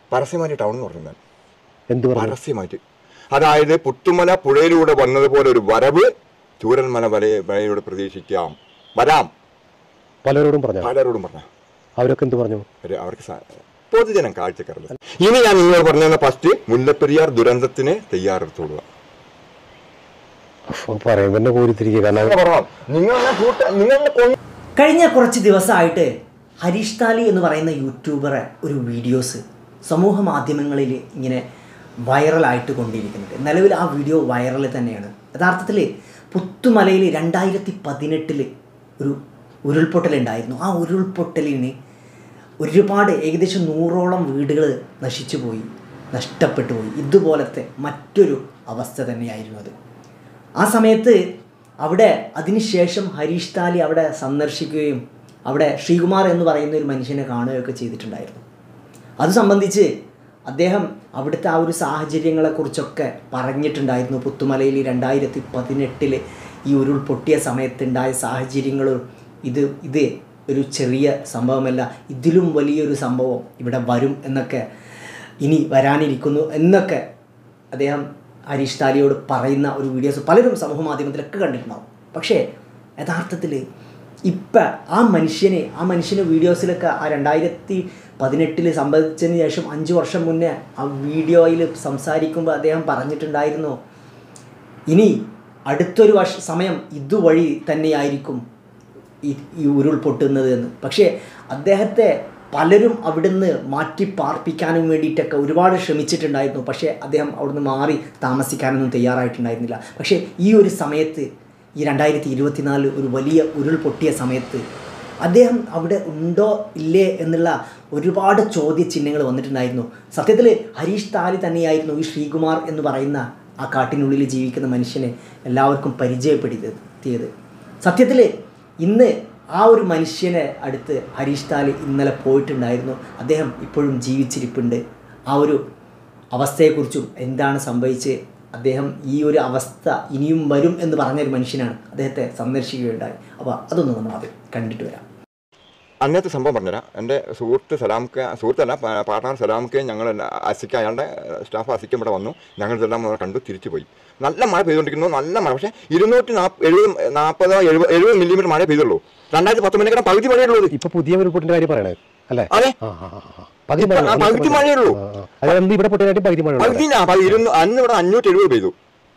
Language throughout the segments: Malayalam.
പരസ്യമായിട്ട് ടൗൺ എന്ന് പറഞ്ഞാൽ എന്ത് പരസ്യമായിട്ട്, അതായത് പുത്തുമല പുഴയിലൂടെ വന്നതുപോലെ ഒരു വരവ് ചൂരൽമല വലയിലൂടെ പ്രതീക്ഷിക്കാം, വരാം. പലരോടും പറഞ്ഞു. അവരൊക്കെ എന്ത് പറഞ്ഞു? അവർക്ക് പൊതുജനം കാഴ്ചക്കാരല്ല. ഇനി ഞാൻ നിങ്ങൾ പറഞ്ഞ ഫസ്റ്റ് മുല്ലപ്പെരിയാർ ദുരന്തത്തിന് തയ്യാറെടുത്തോളുക. കഴിഞ്ഞ കുറച്ച് ദിവസമായിട്ട് ഹരീഷ് താലി എന്ന് പറയുന്ന യൂട്യൂബറെ ഒരു വീഡിയോസ് സമൂഹ മാധ്യമങ്ങളിൽ ഇങ്ങനെ വൈറലായിട്ട് കൊണ്ടിരിക്കുന്നുണ്ട്. നിലവിൽ ആ വീഡിയോ വൈറൽ തന്നെയാണ്. യഥാർത്ഥത്തിൽ പുത്തുമലയിൽ 2018 ഒരു ഉരുൾപൊട്ടലുണ്ടായിരുന്നു. ആ ഉരുൾപൊട്ടലിന് ഒരുപാട് ഏകദേശം 100ഓളം വീടുകൾ നഷ്ടപ്പെട്ടു പോയി. ഇതുപോലത്തെ മറ്റൊരു അവസ്ഥ തന്നെയായിരുന്നു അത്. ആ സമയത്ത് അവിടെ അതിനുശേഷം ഹരീഷ് താലി അവിടെ സന്ദർശിക്കുകയും അവിടെ ശ്രീകുമാർ എന്ന് പറയുന്ന ഒരു മനുഷ്യനെ കാണുകയൊക്കെ ചെയ്തിട്ടുണ്ടായിരുന്നു. അത് സംബന്ധിച്ച് അദ്ദേഹം അവിടുത്തെ ആ ഒരു സാഹചര്യങ്ങളെക്കുറിച്ചൊക്കെ പറഞ്ഞിട്ടുണ്ടായിരുന്നു. പുത്തുമലയിൽ 2018 ഈ ഉരുൾപൊട്ടിയ സമയത്തുണ്ടായ സാഹചര്യങ്ങളും ഇത് ഒരു ചെറിയ സംഭവമല്ല, ഇതിലും വലിയൊരു സംഭവം ഇവിടെ വരും എന്നൊക്കെ, ഇനി വരാനിരിക്കുന്നു എന്നൊക്കെ അദ്ദേഹം ഹരീഷ് താലിയോട് പറയുന്ന ഒരു വീഡിയോസ് പലരും സമൂഹ മാധ്യമത്തിലൊക്കെ കണ്ടിട്ടുണ്ടാവും. പക്ഷേ യഥാർത്ഥത്തിൽ ഇപ്പം ആ മനുഷ്യന് വീഡിയോസിലൊക്കെ ആ 2018 സംഭവിച്ചതിന് ശേഷം 5 വർഷം മുന്നേ ആ വീഡിയോയിൽ സംസാരിക്കുമ്പോൾ അദ്ദേഹം പറഞ്ഞിട്ടുണ്ടായിരുന്നു, ഇനി അടുത്തൊരു സമയം ഇതുവഴി തന്നെയായിരിക്കും ഈ ഉരുൾപൊട്ടുന്നത് എന്ന്. പക്ഷേ അദ്ദേഹത്തെ പലരും അവിടുന്ന് മാറ്റി പാർപ്പിക്കാനും വേണ്ടിയിട്ടൊക്കെ ഒരുപാട് ശ്രമിച്ചിട്ടുണ്ടായിരുന്നു. പക്ഷേ അദ്ദേഹം അവിടുന്ന് മാറി താമസിക്കാനൊന്നും തയ്യാറായിട്ടുണ്ടായിരുന്നില്ല. പക്ഷേ ഈ ഒരു സമയത്ത്, ഈ 2024 ഒരു വലിയ ഉരുൾപൊട്ടിയ സമയത്ത് അദ്ദേഹം അവിടെ ഉണ്ടോ ഇല്ലേ എന്നുള്ള ഒരുപാട് ചോദ്യചിഹ്നങ്ങൾ വന്നിട്ടുണ്ടായിരുന്നു. സത്യത്തിൽ ഹരീഷ് താലി തന്നെയായിരുന്നു ഈ ശ്രീകുമാർ എന്ന് പറയുന്ന ആ കാട്ടിനുള്ളിൽ ജീവിക്കുന്ന മനുഷ്യനെ എല്ലാവർക്കും പരിചയപ്പെടുത്തിയത്. സത്യത്തിൽ ഇന്ന് ആ ഒരു മനുഷ്യനെ അടുത്ത് ഹരീഷ് താലി ഇന്നലെ പോയിട്ടുണ്ടായിരുന്നു. അദ്ദേഹം ഇപ്പോഴും ജീവിച്ചിരിപ്പുണ്ട്. ആ ഒരു അവസ്ഥയെക്കുറിച്ചും എന്താണ് സംഭവിച്ച് അദ്ദേഹം ഈ ഒരു അവസ്ഥ ഇനിയും വരും എന്ന് പറഞ്ഞൊരു മനുഷ്യനാണ്. അദ്ദേഹത്തെ സന്ദർശിക്കുകയുണ്ടായി. അപ്പോൾ അതൊന്നും നമ്മൾ അത് കണ്ടിട്ട് വരാം. അന്നത്തെ സംഭവം പറഞ്ഞുതരാം. എൻ്റെ സുഹൃത്തല്ല പാർട്ട്ണർ സലാംക്ക്, ഞങ്ങൾ അസിക്ക്, അയാളുടെ സ്റ്റാഫ് അസിക്ക് ഇവിടെ വന്നു. ഞങ്ങൾ ഇതെല്ലാം കണ്ടു തിരിച്ചു പോയി. നല്ല മഴ പെയ്തുകൊണ്ടിരിക്കുന്നു, നല്ല മഴ. പക്ഷേ 270 മില്ലിമീറ്റർ മഴ പെയ്തുള്ളൂ. 2019 പകുതി മഴയുള്ളൂ. ഇപ്പൊ പുതിയ ഉരുൾപൊട്ടിന്റെ കാര്യം പറയണേ അല്ലേ? അതെ, പകുതി മഴയുള്ളൂ. അന്ന് ഇവിടെ 570 പെയ്തു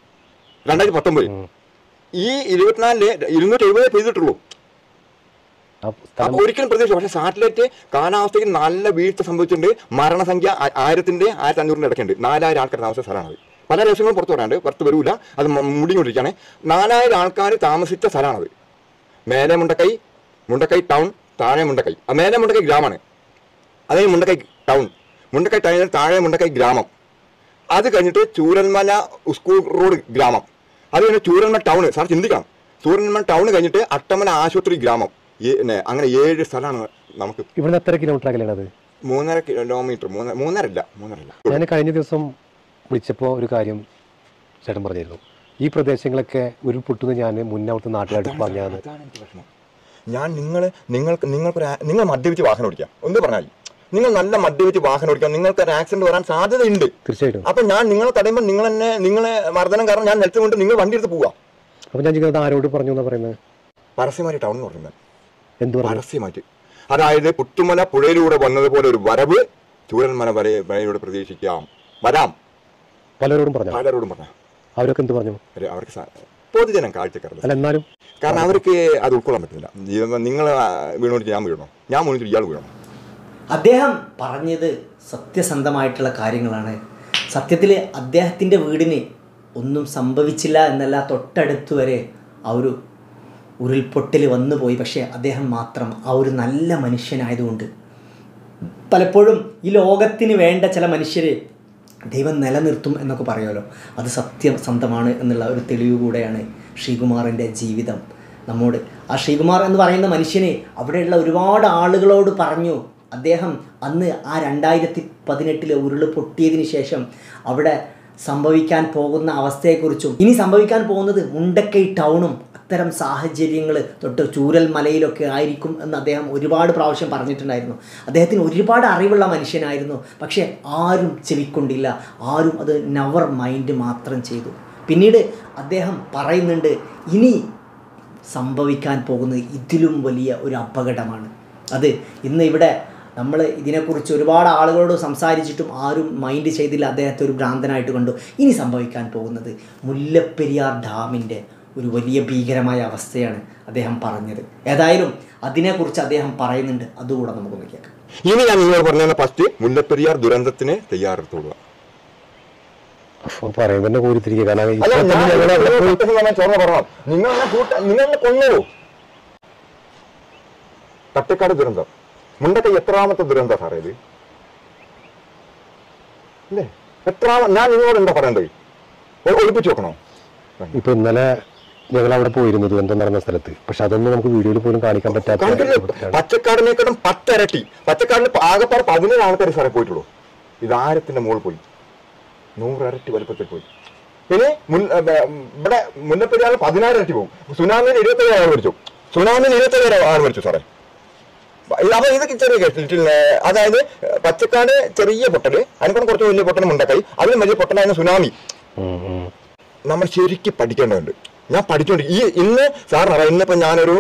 2019. ഈ 24 270 പെയ്തിട്ടുള്ളൂ. ഒരിക്കലും പ്രതീക്ഷ. പക്ഷേ സാറ്റലൈറ്റ് കാലാവസ്ഥയ്ക്ക് നല്ല വീഴ്ച സംഭവിച്ചിട്ടുണ്ട്. മരണസംഖ്യ 1000-ന്റെ 1500-ന്റെ ഇടയ്ക്കുണ്ട്. 4000 ആൾക്കാർ താമസിച്ച സ്ഥലമാണത്. പല രഹസ്യങ്ങളും പുറത്തു പറയാണ്ട്, പുറത്ത് വരൂല, അത് മുടികൊണ്ടിരിക്കുകയാണ്. 4000 ആൾക്കാർ താമസിച്ച സ്ഥലമാണത്. മേലെ മുണ്ടക്കൈ ടൗൺ, താഴെ മുണ്ടക്കൈ. മേലെ മുണ്ടക്കൈ ഗ്രാമമാണ്, അതായത് മുണ്ടക്കൈ ടൗൺ. മുണ്ടക്കൈ ടൗണിൽ താഴെ മുണ്ടക്കൈ ഗ്രാമം. അത് കഴിഞ്ഞിട്ട് ചൂരൽമല സ്കൂൾ റോഡ് ഗ്രാമം. അത് കഴിഞ്ഞ് ചൂരൽമല ടൗൺ. സാർ ചിന്തിക്കണം, ചൂരൽമല ടൗൺ കഴിഞ്ഞിട്ട് അട്ടമല ആശുപത്രി ഗ്രാമം. അങ്ങനെ 7 സ്ഥലമാണ് നമുക്ക്. ഇവിടുന്ന് എത്ര കിലോമീറ്റർ അകലെയാണത്? 3.5 കിലോമീറ്റർ. 3.5 ഞാൻ കഴിഞ്ഞ ദിവസം വിളിച്ചപ്പോൾ ഒരു കാര്യം ചേട്ടൻ പറഞ്ഞിരുന്നു, ഈ പ്രദേശങ്ങളൊക്കെ ഉരുൾപൊട്ടുന്ന ഞാൻ മുന്നേ അവിടുത്തെ നാട്ടുകാർക്ക് പറഞ്ഞാണ്. ഞാൻ നിങ്ങൾ മദ്യപിച്ച് വാഹനം ഓടിക്കാം ഒന്ന് പറഞ്ഞാൽ, നിങ്ങൾ നല്ല മദ്യപിച്ച് വാഹനം ഓടിക്കാം, നിങ്ങൾക്ക് ഒരു ആക്സിഡന്റ് വരാൻ സാധ്യതയുണ്ട്. തീർച്ചയായിട്ടും. അപ്പൊ ഞാൻ നിങ്ങളെ തടയുമ്പോൾ നിങ്ങളെ മർദ്ദനം കാരണം ഞാൻ നിലത്ത് കൊണ്ട് നിങ്ങൾ വണ്ടി എടുത്ത് പോവാം. അപ്പൊ ഞാൻ ചോദിക്കുന്നത് ആരോട് പറഞ്ഞു എന്നാ പറയുന്നത്? പരസ്യമായിട്ട് ടൗൺ എന്ന് പറഞ്ഞാൽ എന്ത് പരസ്യമായിട്ട്, അതായത് പുത്തുമല പുഴയിലൂടെ വന്നതുപോലെ ഒരു വരവ് ചൂരൽമല വലയിലൂടെ പ്രതീക്ഷിക്കാം, വരാം. പലരോടും പറഞ്ഞു. അവരൊക്കെ എന്ത് പറഞ്ഞു? അവർക്ക് പൊതുജനം കാഴ്ചക്കാരല്ല. എന്നാലും കാരണം അവർക്ക് അത് ഉൾക്കൊള്ളാൻ പറ്റുന്നില്ല. നിങ്ങൾ വീണോട്ട് ഞാൻ വീഴണോ, ഞാൻ വീണിട്ട് ഇയാൾ വീഴണം. അദ്ദേഹം പറഞ്ഞത് സത്യസന്ധമായിട്ടുള്ള കാര്യങ്ങളാണ്. സത്യത്തിൽ അദ്ദേഹത്തിൻ്റെ വീടിന് ഒന്നും സംഭവിച്ചില്ല എന്നല്ല, തൊട്ടടുത്ത് വരെ ആ ഒരു ഉരുൾപൊട്ടൽ വന്നു പോയി. പക്ഷേ അദ്ദേഹം മാത്രം ആ ഒരു നല്ല മനുഷ്യനായതുകൊണ്ട്, പലപ്പോഴും ഈ ലോകത്തിന് വേണ്ട ചില മനുഷ്യരെ ദൈവം നിലനിർത്തും എന്നൊക്കെ പറയുമല്ലോ, അത് സത്യസന്ധമാണ് എന്നുള്ള ഒരു തെളിവ് കൂടെയാണ് ശ്രീകുമാറിൻ്റെ ജീവിതം നമ്മോട്. ആ ശ്രീകുമാർ എന്ന് പറയുന്ന മനുഷ്യനെ അവിടെയുള്ള ഒരുപാട് ആളുകളോട് പറഞ്ഞു. അദ്ദേഹം അന്ന് ആ 2018 ഉരുൾ പൊട്ടിയതിന് ശേഷം അവിടെ സംഭവിക്കാൻ പോകുന്ന അവസ്ഥയെക്കുറിച്ചും, ഇനി സംഭവിക്കാൻ പോകുന്നത് മുണ്ടക്കൈ ടൗണും അത്തരം സാഹചര്യങ്ങൾ തൊട്ട് ചൂരൽ മലയിലൊക്കെ ആയിരിക്കും എന്ന് അദ്ദേഹം ഒരുപാട് പ്രാവശ്യം പറഞ്ഞിട്ടുണ്ടായിരുന്നു. അദ്ദേഹത്തിന് ഒരുപാട് അറിവുള്ള മനുഷ്യനായിരുന്നു. പക്ഷേ ആരും ചെവിക്കൊണ്ടില്ല, ആരും അത് നെവർ മൈൻഡ് മാത്രം ചെയ്തു. പിന്നീട് അദ്ദേഹം പറയുന്നുണ്ട്, ഇനി സംഭവിക്കാൻ പോകുന്നത് ഇതിലും വലിയ ഒരു അപകടമാണ്. അത് ഇന്ന് ഇവിടെ നമ്മൾ ഇതിനെക്കുറിച്ച് ഒരുപാട് ആളുകളോട് സംസാരിച്ചിട്ടും ആരും മൈൻഡ് ചെയ്തില്ല, അദ്ദേഹത്തെ ഒരു ഭ്രാന്തനായിട്ട് കണ്ടു. ഇനി സംഭവിക്കാൻ പോകുന്നത് മുല്ലപ്പെരിയാർ ഡാമിൻ്റെ ഒരു വലിയ ഭീകരമായ അവസ്ഥയാണ് അദ്ദേഹം പറഞ്ഞത്. ഏതായാലും അതിനെക്കുറിച്ച് അദ്ദേഹം പറയുന്നുണ്ട്, അതുകൂടെ നമുക്കൊന്ന് കേൾക്കാം. ഇനി ഞാൻ നിങ്ങൾ പറഞ്ഞ ഫസ്റ്റ് മുല്ലപ്പെരിയാർ ദുരന്തത്തിന് തയ്യാറെടുത്തോളുക. പറയുമ്പോൾ കോരിത്തിരിക്കുക. കാരണം നിങ്ങളെ കൊന്നോ. തട്ടേക്കാട് ദുരന്തം മുണ്ടക്കൈ എത്രാമത്തെ ദുരന്ത സാറേ ഇത് അല്ലേ? ഞാൻ നിങ്ങളോട് എന്താ പറയണ്ടേ? ഒളിപ്പിച്ചു വെക്കണോ? ഇപ്പൊ ഇന്നലെ ഞങ്ങൾ അവിടെ പോയിരുന്നു ദുരന്തം നടന്ന സ്ഥലത്ത്. പക്ഷെ അതൊന്നും നമുക്ക് വീഡിയോയിൽ പോലും കാണിക്കാൻ പറ്റാത്ത. പച്ചക്കാടിനേക്കാളും 10 ഇരട്ടി. പച്ചക്കാടിന് ആകെപ്പാട് 17 ആൾക്കാർ സാറേ പോയിട്ടുള്ളൂ. ഇത് 1000ന്റെ മുകളിൽ പോയി, 100 ഇരട്ടി വലുപ്പത്തിൽ പോയി. ഇനി ഇവിടെ മുല്ലപ്പെരിയാർ 16 ഇരട്ടി പോകും. സുനാമിയിൽ 27 ആൾ മരിച്ചു. സുനാമിയിൽ 27 ആൾ മരിച്ചു സാറേ. അപ്പൊ ഇത് ചെറിയ കേട്ടില്ല. അതായത് പച്ചക്കാട് ചെറിയ പൊട്ടല്, അതിനൊപ്പം കുറച്ച് വലിയ പൊട്ടൽ മുണ്ടക്കൈ, അതിലും വലിയ പൊട്ടലായിരുന്നു സുനാമി. നമ്മൾ ശരിക്കും പഠിക്കേണ്ടതുണ്ട്. ഞാൻ പഠിച്ചുകൊണ്ടിരിക്കും. ഇന്ന് സാറിനറിയാം, ഇന്നിപ്പോ ഞാനൊരു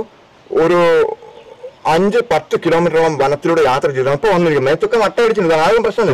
5-10 കിലോമീറ്ററോളം വനത്തിലൂടെ യാത്ര ചെയ്തു. അപ്പൊ വന്നിരിക്കും മേത്തൊക്കെ മട്ട അടിച്ചിട്ടുണ്ട്. ആരും പ്രശ്നമില്ല.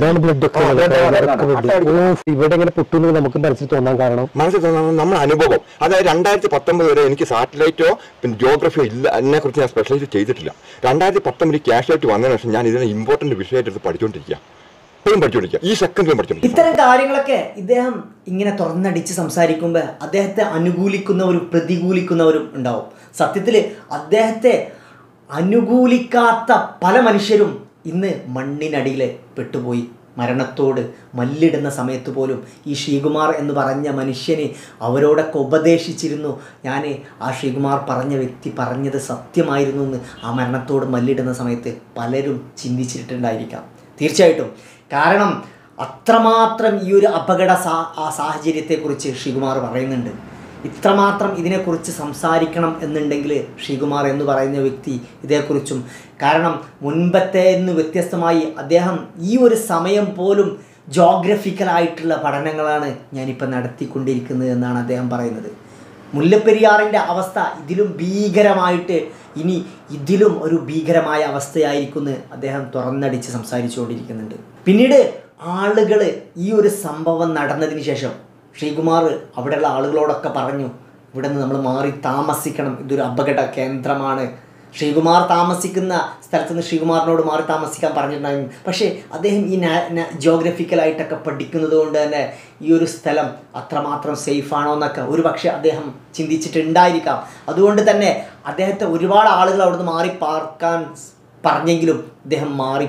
ഇവിടെ ഇങ്ങനെ പൊട്ടുന്നത് നമുക്ക് മനസ്സിൽ തോന്നാൻ കാരണം നമ്മുടെ അനുഭവം. അതായത് 2019 വരെ എനിക്ക് സാറ്റലൈറ്റോ പിന്നെ ജിയോഗ്രഫിയോ ഇല്ല, അതിനെ കുറിച്ച് ഞാൻ സ്പെഷ്യലൈസ് ചെയ്തിട്ടില്ല. 2019 ക്യാഷ്വലായിട്ട് വന്നതിന് ശേഷം ഞാൻ ഇതിനെ ഇമ്പോർട്ടന്റ് വിഷയമായിട്ട് എടുത്ത് പഠിച്ചുകൊണ്ടിരിക്കുക. ഇപ്പോഴും പഠിച്ചുകൊണ്ടിരിക്കുക. ഈ സെക്കൻഡിലും പഠിച്ചുകൊണ്ടിരിക്കുക. ഇത്തരം കാര്യങ്ങളൊക്കെ ഇദ്ദേഹം ഇങ്ങനെ തുറന്നടിച്ച് സംസാരിക്കുമ്പോൾ അദ്ദേഹത്തെ അനുകൂലിക്കുന്നവരും പ്രതികൂലിക്കുന്നവരും ഉണ്ടാവും. സത്യത്തിൽ അദ്ദേഹത്തെ അനുകൂലിക്കാത്ത പല മനുഷ്യരും ഇന്ന് മണ്ണിനടിയിൽ പെട്ടുപോയി. മരണത്തോട് മല്ലിടുന്ന സമയത്ത് പോലും ഈ ശ്രീകുമാർ എന്ന് പറഞ്ഞ മനുഷ്യന് അവരോടൊക്കെ ഉപദേശിച്ചിരുന്നു. ഞാൻ ആ ശ്രീകുമാർ പറഞ്ഞ വ്യക്തി പറഞ്ഞത് സത്യമായിരുന്നു എന്ന് ആ മരണത്തോട് മല്ലിടുന്ന സമയത്ത് പലരും ചിന്തിച്ചിട്ടുണ്ടായിരിക്കാം. തീർച്ചയായിട്ടും. കാരണം അത്രമാത്രം ഈ ഒരു അപകട സാഹചര്യത്തെക്കുറിച്ച് ശ്രീകുമാർ പറയുന്നുണ്ട്. ഇത്രമാത്രം ഇതിനെക്കുറിച്ച് സംസാരിക്കണം എന്നുണ്ടെങ്കിൽ ശ്രീകുമാർ എന്ന് പറയുന്ന വ്യക്തി ഇതേക്കുറിച്ചും, കാരണം മുൻപത്തെ നിന്ന് വ്യത്യസ്തമായി അദ്ദേഹം ഈ ഒരു സമയം പോലും ജോഗ്രഫിക്കലായിട്ടുള്ള പഠനങ്ങളാണ് ഞാനിപ്പോൾ നടത്തിക്കൊണ്ടിരിക്കുന്നത് എന്നാണ് അദ്ദേഹം പറയുന്നത്. മുല്ലപ്പെരിയാറിൻ്റെ അവസ്ഥ ഇതിലും ഭീകരമായിട്ട്, ഇനി ഇതിലും ഒരു ഭീകരമായ അവസ്ഥയായിരിക്കുമെന്ന് അദ്ദേഹം തുറന്നടിച്ച് സംസാരിച്ചുകൊണ്ടിരിക്കുന്നുണ്ട്. പിന്നീട് ആളുകൾ ഈ ഒരു സംഭവം നടന്നതിന് ശേഷം ശ്രീകുമാർ അവിടെയുള്ള ആളുകളോടൊക്കെ പറഞ്ഞു, ഇവിടെ നിന്ന് നമ്മൾ മാറി താമസിക്കണം, ഇതൊരു അപകട കേന്ദ്രമാണ്. ശ്രീകുമാർ താമസിക്കുന്ന സ്ഥലത്ത് നിന്ന് ശ്രീകുമാറിനോട് മാറി താമസിക്കാൻ പറഞ്ഞിട്ടുണ്ടായിരുന്നു. പക്ഷേ അദ്ദേഹം ഈ ജിയോഗ്രഫിക്കലായിട്ടൊക്കെ പഠിക്കുന്നത് കൊണ്ട് തന്നെ ഈ ഒരു സ്ഥലം അത്രമാത്രം സേഫാണോ എന്നൊക്കെ ഒരു പക്ഷേ അദ്ദേഹം ചിന്തിച്ചിട്ടുണ്ടായിരിക്കാം. അതുകൊണ്ട് തന്നെ അദ്ദേഹത്തെ ഒരുപാട് ആളുകൾ അവിടുന്ന് മാറി പാർക്കാൻ പറഞ്ഞെങ്കിലും അദ്ദേഹം മാറി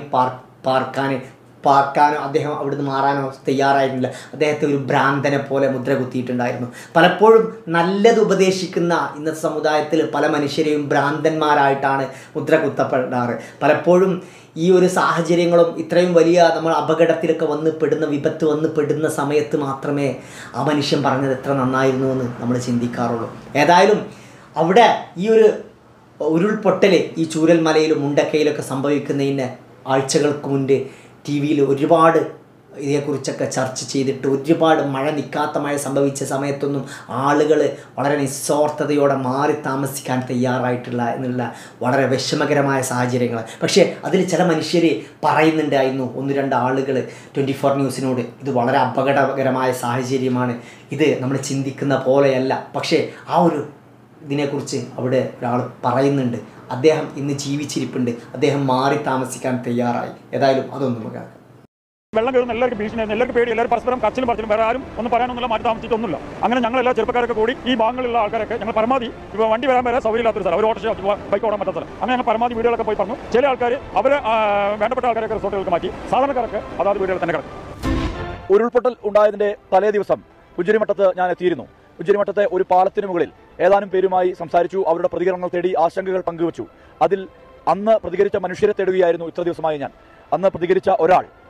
പാർക്കാനോ അദ്ദേഹം അവിടുന്ന് മാറാനോ തയ്യാറായിരുന്നില്ല. അദ്ദേഹത്തെ ഒരു ഭ്രാന്തനെ പോലെ മുദ്ര കുത്തിയിട്ടുണ്ടായിരുന്നു. പലപ്പോഴും നല്ലത് ഉപദേശിക്കുന്ന ഇന്നത്തെ സമുദായത്തിൽ പല മനുഷ്യരെയും ഭ്രാന്തന്മാരായിട്ടാണ് മുദ്ര കുത്തപ്പെടാറ്. പലപ്പോഴും ഈ ഒരു സാഹചര്യങ്ങളും ഇത്രയും വലിയ നമ്മൾ അപകടത്തിലൊക്കെ വിപത്ത് വന്ന് പെടുന്ന സമയത്ത് മാത്രമേ ആ മനുഷ്യൻ പറഞ്ഞത് എത്ര നന്നായിരുന്നു എന്ന് നമ്മൾ ചിന്തിക്കാറുള്ളൂ. ഏതായാലും അവിടെ ഈ ഒരു ഉരുൾപൊട്ടൽ ഈ ചൂരൽ മലയിലും മുണ്ടക്കയിലൊക്കെ സംഭവിക്കുന്നതിന് ആഴ്ചകൾക്ക് മുൻപ് TV-യിൽ ഒരുപാട് ഇതേക്കുറിച്ചൊക്കെ ചർച്ച ചെയ്തിട്ട്, ഒരുപാട് മഴ നിൽക്കാത്ത മഴ സംഭവിച്ച സമയത്തൊന്നും ആളുകൾ വളരെ നിസ്വാർത്ഥതയോടെ മാറി താമസിക്കാൻ തയ്യാറായിട്ടില്ല എന്നുള്ള വളരെ വിഷമകരമായ സാഹചര്യങ്ങൾ. പക്ഷേ അതിൽ ചില മനുഷ്യർ പറയുന്നുണ്ടായിരുന്നു, 1-2 ആളുകൾ 24 ന്യൂസിനോട്, ഇത് വളരെ അപകടകരമായ സാഹചര്യമാണ്, ഇത് നമ്മൾ ചിന്തിക്കുന്ന പോലെയല്ല. പക്ഷേ ആ ഒരു ഇതിനെക്കുറിച്ച് അവിടെ ഒരാൾ പറയുന്നുണ്ട്. അദ്ദേഹം ഇന്ന് ജീവിച്ചിരിപ്പുണ്ട്, അദ്ദേഹം മാറി താമസിക്കാൻ തയ്യാറായി. ഏതായാലും അതൊന്നും നമുക്ക് വെള്ളം കയറുന്ന എല്ലാവർക്കും ഭീഷണിയായിരുന്നു, എല്ലാവർക്കും പേടി, എല്ലാവരും പരസ്പരം കച്ചിലും പറിച്ചിലും വേറെ ആരും ഒന്നും പറയാനൊന്നുമില്ല, മാറ്റി താമസിച്ചിട്ടൊന്നുമില്ല. അങ്ങനെ ഞങ്ങളെല്ലാ ചെറുപ്പക്കാരൊക്കെ കൂടി ഈ ഭാഗങ്ങളിലുള്ള ആൾക്കാരൊക്കെ ഞങ്ങൾ പരമാവധി ഇപ്പോൾ വണ്ടി വരാൻ വരെ സൗകര്യമില്ലാത്തൊരു സ്ഥലം, ഒരു ഓട്ടോ ബൈക്ക് ഓടാൻ പറ്റാത്ത സ്ഥലം, അങ്ങനെ ഞങ്ങൾ പരമാവധി വീടുകളൊക്കെ പോയി പറഞ്ഞു. ചില ആൾക്കാർ അവരെ വേണ്ടപ്പെട്ട ആൾക്കാരൊക്കെ റിസോർട്ടുകൾക്ക് മാറ്റി, സാധാരണക്കാരൊക്കെ അതാത് വീടുകൾ തന്നെ കിടക്കും. ഉരുൾപൊട്ടൽ ഉണ്ടായതിൻ്റെ തലേ ദിവസം ഉജ്ജിരിമട്ടത്ത് ഞാൻ എത്തിയിരുന്നു. ഉജ്ജിരിമട്ടത്തെ ഒരു പാലത്തിന് മുകളിൽ ഏതാനും പേരുമായി സംസാരിച്ചു, അവരുടെ പ്രതികരണങ്ങൾ തേടി, ആശങ്കകൾ പങ്കുവച്ചു. അതിൽ അന്ന് പ്രതികരിച്ച മനുഷ്യരെ തേടുകയായിരുന്നു ഇത്ര ദിവസമായി ഞാൻ. അന്ന് പ്രതികരിച്ച ഒരാൾ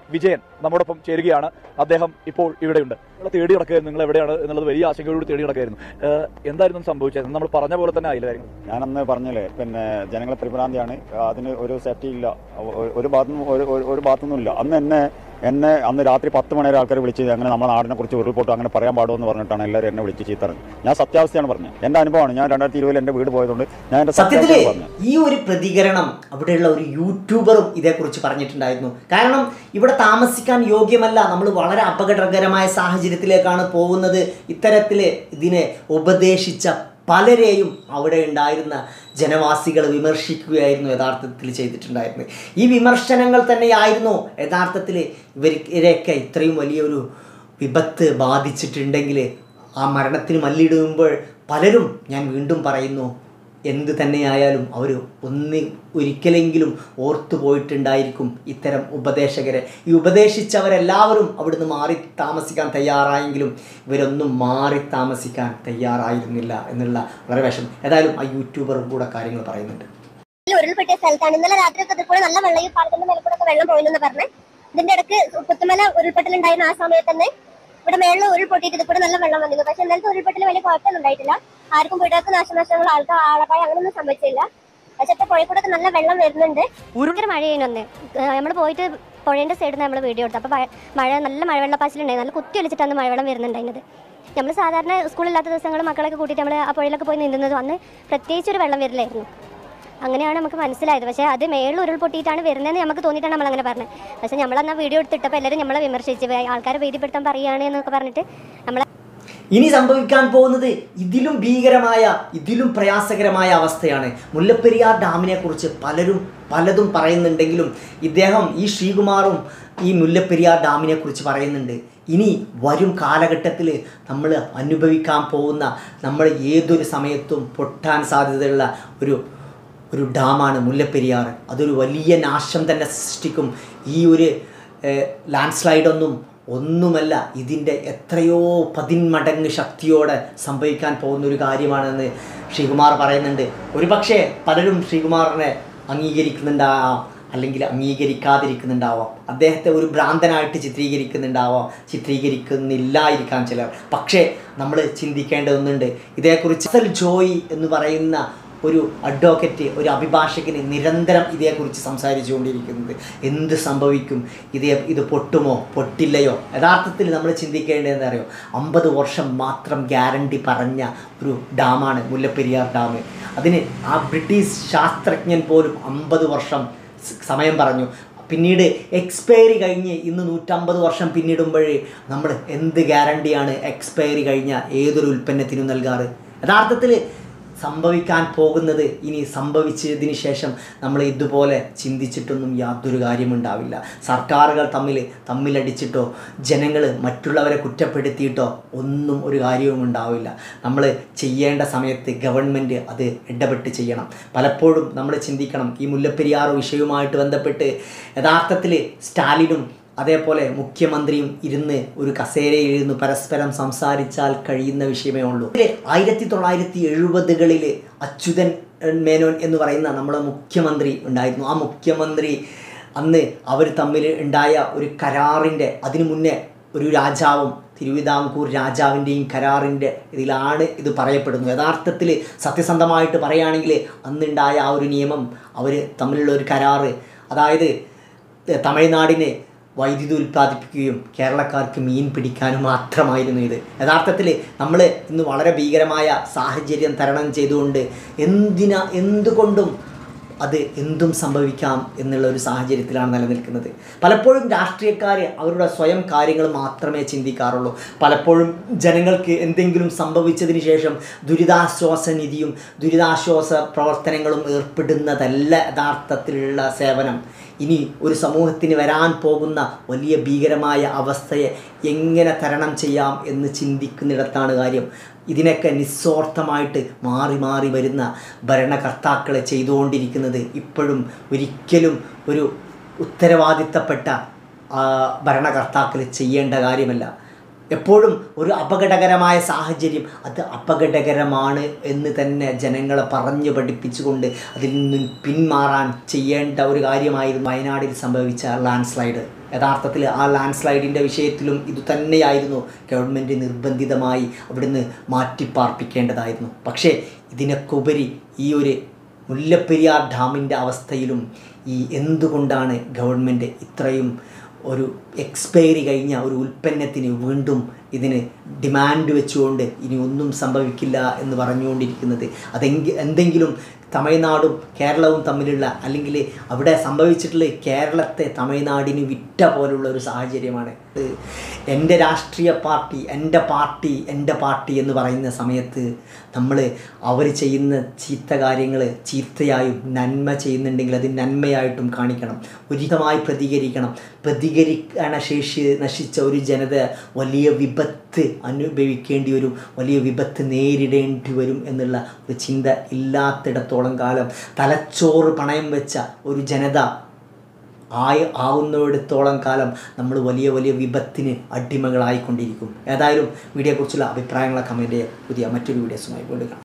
വിജയൻ നമ്മോടൊപ്പം ചേരുകയാണ്. അദ്ദേഹം ഇപ്പോൾ ഇവിടെയുണ്ട്. നിങ്ങളെ തേടി നടക്കുകയായിരുന്നു, നിങ്ങൾ എവിടെയാണ് എന്നുള്ളത് വലിയ ആശങ്കയോട് തേടി നടക്കുകയായിരുന്നു. എന്തായിരുന്നു സംഭവിച്ചത്? നമ്മൾ പറഞ്ഞ പോലെ തന്നെ ആയില്ല കാര്യങ്ങൾ. ഞാനന്ന് പറഞ്ഞില്ലേ, പിന്നെ ജനങ്ങളെ പരിഭ്രാന്തിയാണ്, അതിന് ഒരു സേഫ്റ്റി ഇല്ല, ഒരു ഭാഗത്തുനിന്നും ഇല്ല. എന്നെ അന്ന് രാത്രി 10 മണി വരെ ആൾക്കാർ വിളിച്ച് അങ്ങനെ നമ്മുടെ നാടിനെ കുറിച്ച് ഉരുൾപൊട്ടും അങ്ങനെ പറയാൻ പാടുമെന്ന് പറഞ്ഞിട്ടാണ് എല്ലാവരും എന്നെ വിളിച്ച് ചീത്തറങ്ങി. ഞാൻ സത്യാവസ്ഥയാണ് പറഞ്ഞത്, എൻ്റെ അനുഭവമാണ്. ഞാൻ 2020 എൻ്റെ വീട് പോയതുകൊണ്ട് ഞാൻ എൻ്റെ സത്യത്തില് ഈ ഒരു പ്രതികരണം അവിടെയുള്ള ഒരു യൂട്യൂബറും ഇതേക്കുറിച്ച് പറഞ്ഞിട്ടുണ്ടായിരുന്നു. കാരണം ഇവിടെ താമസിക്കാൻ യോഗ്യമല്ല, നമ്മൾ വളരെ അപകടകരമായ സാഹചര്യത്തിലേക്കാണ് പോകുന്നത്. ഇത്തരത്തിൽ ഇതിനെ ഉപദേശിച്ച പലരെയും അവിടെ ഉണ്ടായിരുന്ന ജനവാസികൾ വിമർശിക്കുകയായിരുന്നു യഥാർത്ഥത്തിൽ ചെയ്തിട്ടുണ്ടായിരുന്നത്. ഈ വിമർശനങ്ങൾ തന്നെയായിരുന്നു യഥാർത്ഥത്തിൽ ഇവരെയൊക്കെ ഇത്രയും വലിയൊരു വിപത്ത് ബാധിച്ചിട്ടുണ്ടെങ്കിൽ ആ മരണത്തിന് മല്ലിടുമ്പോൾ പലരും, ഞാൻ വീണ്ടും പറയുന്നു, എന്ത് തന്നെയായാലും അവർ ഒരിക്കലെങ്കിലും ഓർത്തു പോയിട്ടുണ്ടായിരിക്കും ഇത്തരം ഉപദേശകരെ. ഈ ഉപദേശിച്ചവരെല്ലാവരും അവിടുന്ന് മാറി താമസിക്കാൻ തയ്യാറായെങ്കിലും ഇവരൊന്നും മാറി താമസിക്കാൻ തയ്യാറായിരുന്നില്ല എന്നുള്ള വളരെ വിഷമം. ഏതായാലും ആ യൂട്യൂബറും കൂടെ കാര്യങ്ങൾ പറയുന്നുണ്ട്. ഉരുൾപൊട്ടിയ സ്ഥലത്താണ് ഇന്നലെ രാത്രിയൊക്കെ ഇതിൽ കൂടെ നല്ല വെള്ളം, ഈ പാലത്തിന്റെ മേലെ കൂടെ വെള്ളം പോയില്ലെന്ന് പറഞ്ഞ് ഇതിന്റെ ഇടയ്ക്ക് പുത്തുമല ഉരുൾപൊട്ടലുണ്ടായിരുന്ന ആ സമയത്ത് തന്നെ ഇവിടെ മേളിൽ ഉരുൾപൊട്ടിയിട്ട് ഇത് കൂടെ നല്ല വെള്ളം വന്നിരുന്നു. പക്ഷെ ഇന്നലത്തെ ഉരുൾപൊട്ടൽ വലിയ കുഴപ്പമൊന്നും ഉണ്ടായിട്ടില്ല. ആർക്കും വീടുകൾക്ക് നാശനഷ്ടങ്ങൾ, ആളപ്പായ അങ്ങനെയൊന്നും സംഭവിച്ചില്ല. പക്ഷെ ഇപ്പൊ പുഴക്കൂടെ നല്ല വെള്ളം വരുന്നുണ്ട്. ഭയങ്കര മഴയാണ്. നമ്മൾ പോയിട്ട് പുഴേൻ്റെ സൈഡിൽ നിന്ന് നമ്മൾ വീഡിയോ എടുത്തു. അപ്പോൾ നല്ല മഴവെള്ളപ്പാച്ചിലുണ്ടായി, നല്ല കുത്തി ഒലിച്ചിട്ടാണ് മഴവെള്ളം വരുന്നുണ്ടായിരുന്നത്. നമ്മൾ സാധാരണ സ്കൂളില്ലാത്ത ദിവസങ്ങൾ മക്കളൊക്കെ കൂട്ടിയിട്ട് നമ്മൾ ആ പുഴയിലൊക്കെ പോയി നീന്തുന്നത് അന്ന് പ്രത്യേകിച്ചൊരു വെള്ളം വരില്ലായിരുന്നു. അങ്ങനെയാണ് നമുക്ക് മനസ്സിലായത്. പക്ഷേ അത് മേളിൽ ഉരുൾപൊട്ടിയിട്ടാണ് വരുന്നതെന്ന് നമുക്ക് തോന്നിയിട്ടാണ് നമ്മളങ്ങനെ പറഞ്ഞത്. പക്ഷേ നമ്മളന്ന് ആ വീഡിയോ എടുത്തിട്ടപ്പോൾ എല്ലാവരും നമ്മളെ വിമർശിച്ച്, ആൾക്കാരെ ഭീതിപ്പെടുത്താൻ പറയുകയാണ് എന്നൊക്കെ പറഞ്ഞിട്ട് നമ്മളെ. ഇനി സംഭവിക്കാൻ പോകുന്നത് ഇതിലും ഭീകരമായ, ഇതിലും പ്രയാസകരമായ അവസ്ഥയാണ്. മുല്ലപ്പെരിയാർ ഡാമിനെ കുറിച്ച് പലതും പറയുന്നുണ്ടെങ്കിലും ഈ ശ്രീകുമാറും ഈ മുല്ലപ്പെരിയാർ ഡാമിനെ കുറിച്ച് പറയുന്നുണ്ട്. ഇനി വരും കാലഘട്ടത്തിൽ നമ്മൾ അനുഭവിക്കാൻ പോകുന്ന, നമ്മൾ ഏതൊരു സമയത്തും പൊട്ടാൻ സാധ്യതയുള്ള ഒരു ഡാമാണ് മുല്ലപ്പെരിയാർ. അതൊരു വലിയ നാശം തന്നെ സൃഷ്ടിക്കും. ഈ ഒരു ലാൻഡ് ഒന്നുമല്ല, ഇതിൻ്റെ എത്രയോ 10 മടങ്ങ് ശക്തിയോടെ സംഭവിക്കാൻ പോകുന്ന ഒരു കാര്യമാണെന്ന് ശ്രീകുമാർ പറയുന്നുണ്ട്. ഒരു പക്ഷേ പലരും ശ്രീകുമാറിനെ അംഗീകരിക്കുന്നുണ്ടാവാം, അല്ലെങ്കിൽ അംഗീകരിക്കാതിരിക്കുന്നുണ്ടാവാം. അദ്ദേഹത്തെ ഒരു ഭ്രാന്തനായിട്ട് ചിത്രീകരിക്കുന്നില്ലായിരിക്കാം ചിലർ. പക്ഷേ നമ്മൾ ചിന്തിക്കേണ്ടതൊന്നുണ്ട്. ഇതേക്കുറിച്ച് ജോയി എന്ന് പറയുന്ന ഒരു അഡ്വക്കേറ്റ്, ഒരു അഭിഭാഷകന് നിരന്തരം ഇതേക്കുറിച്ച് സംസാരിച്ചുകൊണ്ടിരിക്കുന്നത്. എന്ത് സംഭവിക്കും, ഇത് പൊട്ടുമോ പൊട്ടില്ലയോ? യഥാർത്ഥത്തിൽ നമ്മൾ ചിന്തിക്കേണ്ടതെന്ന് അറിയോ, 50 വർഷം മാത്രം ഗ്യാരണ്ടി പറഞ്ഞ ഒരു ഡാമാണ് മുല്ലപ്പെരിയാർ ഡാം. അതിന് ആ ബ്രിട്ടീഷ് ശാസ്ത്രജ്ഞൻ പോലും 50 വർഷം സമയം പറഞ്ഞു. പിന്നീട് എക്സ്പയറി കഴിഞ്ഞ് ഇന്ന് 150 വർഷം പിന്നിടുമ്പോഴേ നമ്മൾ എന്ത് ഗ്യാരണ്ടിയാണ് എക്സ്പയറി കഴിഞ്ഞ ഏതൊരു ഉൽപ്പന്നത്തിനും നൽകാറ്? യഥാർത്ഥത്തിൽ സംഭവിക്കാൻ പോകുന്നത്, ഇനി സംഭവിച്ചതിന് ശേഷം നമ്മൾ ഇതുപോലെ ചിന്തിച്ചിട്ടൊന്നും യാതൊരു കാര്യമുണ്ടാവില്ല. സർക്കാരുകൾ തമ്മിലടിച്ചിട്ടോ ജനങ്ങൾ മറ്റുള്ളവരെ കുറ്റപ്പെടുത്തിയിട്ടോ ഒന്നും ഒരു കാര്യവും ഉണ്ടാവില്ല. നമ്മൾ ചെയ്യേണ്ട സമയത്ത് ഗവൺമെൻറ് അത് ഇടപെട്ട് ചെയ്യണം. പലപ്പോഴും നമ്മൾ ചിന്തിക്കണം, ഈ മുല്ലപ്പെരിയാർ വിഷയവുമായിട്ട് ബന്ധപ്പെട്ട് യഥാർത്ഥത്തിൽ സ്റ്റാലിനും അതേപോലെ മുഖ്യമന്ത്രിയും ഇരുന്ന് ഒരു കസേരയിൽ പരസ്പരം സംസാരിച്ചാൽ കഴിയുന്ന വിഷയമേ ഉള്ളൂ. 1970കളിൽ അച്യുതൻ മേനോൻ എന്ന് പറയുന്ന നമ്മുടെ മുഖ്യമന്ത്രി ഉണ്ടായിരുന്നു. ആ മുഖ്യമന്ത്രി അന്ന് അവർ തമ്മിൽ ഉണ്ടായ ഒരു കരാറിൻ്റെ, അതിനു മുന്നേ ഒരു രാജാവും തിരുവിതാംകൂർ രാജാവിൻ്റെയും കരാറിൻ്റെ ഇതിലാണ് ഇത് പറയപ്പെടുന്നു. യഥാർത്ഥത്തിൽ സത്യസന്ധമായിട്ട് പറയുകയാണെങ്കിൽ അന്നുണ്ടായ ആ ഒരു നിയമം, അവർ തമ്മിലുള്ള ഒരു കരാറ്, അതായത് തമിഴ്നാടിനെ വൈദ്യുതി ഉൽപ്പാദിപ്പിക്കുകയും കേരളക്കാർക്ക് മീൻ പിടിക്കാനും മാത്രമായിരുന്നു ഇത്. യഥാർത്ഥത്തിൽ നമ്മൾ ഇന്ന് വളരെ ഭീകരമായ സാഹചര്യം തരണം ചെയ്തുകൊണ്ട് എന്തുകൊണ്ടും എന്തും സംഭവിക്കാം എന്നുള്ള ഒരു സാഹചര്യത്തിലാണ് നിലനിൽക്കുന്നത്. പലപ്പോഴും രാഷ്ട്രീയക്കാർ അവരുടെ സ്വയം കാര്യങ്ങൾ മാത്രമേ ചിന്തിക്കാറുള്ളൂ. പലപ്പോഴും ജനങ്ങൾക്ക് എന്തെങ്കിലും സംഭവിച്ചതിന് ശേഷം ദുരിതാശ്വാസ നിധിയും ദുരിതാശ്വാസ പ്രവർത്തനങ്ങളും ഏർപ്പെടുന്നതല്ല യഥാർത്ഥത്തിലുള്ള സേവനം. ഇനി ഒരു സമൂഹത്തിന് വരാൻ പോകുന്ന വലിയ ഭീകരമായ അവസ്ഥയെ എങ്ങനെ തരണം ചെയ്യാം എന്ന് ചിന്തിക്കുന്നിടത്താണ് കാര്യം. ഇതിനൊക്കെ നിസ്വാർത്ഥമായിട്ട് മാറി വരുന്ന ഭരണകർത്താക്കളെ ചെയ്തുകൊണ്ടിരിക്കുന്നത് ഇപ്പോഴും ഒരിക്കലും ഒരു ഉത്തരവാദിത്തപ്പെട്ട ഭരണകർത്താക്കൾ ചെയ്യേണ്ട കാര്യമല്ല. എപ്പോഴും ഒരു അപകടകരമായ സാഹചര്യം അത് അപകടകരമാണ് എന്ന് തന്നെ ജനങ്ങളെ പറഞ്ഞു പഠിപ്പിച്ചുകൊണ്ട് അതിൽ നിന്നും പിന്മാറാൻ ചെയ്യേണ്ട ഒരു കാര്യമായിരുന്നു വയനാടിൽ സംഭവിച്ച ലാൻഡ് സ്ലൈഡ്. യഥാർത്ഥത്തിൽ ആ ലാൻഡ് സ്ലൈഡിൻ്റെ വിഷയത്തിലും ഇതുതന്നെയായിരുന്നു ഗവൺമെൻറ് നിർബന്ധിതമായി അവിടുന്ന് മാറ്റിപ്പാർപ്പിക്കേണ്ടതായിരുന്നു. പക്ഷേ ഇതിനൊക്കെ ഉപരി ഈ ഒരു മുല്ലപ്പെരിയാർ ഡാമിൻ്റെ അവസ്ഥയിലും ഈ എന്തുകൊണ്ടാണ് ഗവൺമെൻറ് ഇത്രയും ഒരു എക്സ്പയറി കഴിഞ്ഞ ഒരു ഉൽപ്പന്നത്തിന് വീണ്ടും ഇതിന് ഡിമാൻഡ് വെച്ചുകൊണ്ട് ഇനി ഒന്നും സംഭവിക്കില്ല എന്ന് പറഞ്ഞുകൊണ്ടിരിക്കുന്നത്? എന്തെങ്കിലും തമിഴ്നാടും കേരളവും തമ്മിലുള്ള, അല്ലെങ്കിൽ അവിടെ സംഭവിച്ചിട്ടുള്ള കേരളത്തെ തമിഴ്നാടിന് വിറ്റ പോലുള്ള ഒരു സാഹചര്യമാണ്. എൻ്റെ രാഷ്ട്രീയ പാർട്ടി, എൻ്റെ പാർട്ടി എന്ന് പറയുന്ന സമയത്ത് നമ്മൾ അവർ ചെയ്യുന്ന ചീത്ത കാര്യങ്ങൾ ചീത്തയായും നന്മ ചെയ്യുന്നുണ്ടെങ്കിൽ അത് നന്മയായിട്ടും കാണിക്കണം, ഉചിതമായി പ്രതികരിക്കണം. പ്രതികരിക്കണ ശേഷി നശിച്ച ഒരു ജനത വലിയ വിപത്ത് അനുഭവിക്കേണ്ടി വരും, വലിയ വിപത്ത് നേരിടേണ്ടി വരും എന്നുള്ള ഒരു ചിന്ത ഇല്ലാത്തിടത്തോളം കാലം തലച്ചോറ് പണയം വെച്ച ഒരു ജനത ആവുന്നിടത്തോളം കാലം നമ്മൾ വലിയ വലിയ വിപത്തിന് അടിമകളായിക്കൊണ്ടിരിക്കും. ഏതായാലും വീഡിയോയെക്കുറിച്ചുള്ള അഭിപ്രായങ്ങളെ കമൻറ്റ് ചെയ്യുക. പുതിയ മറ്റൊരു വീഡിയോസുമായി വീണ്ടും കാണാം.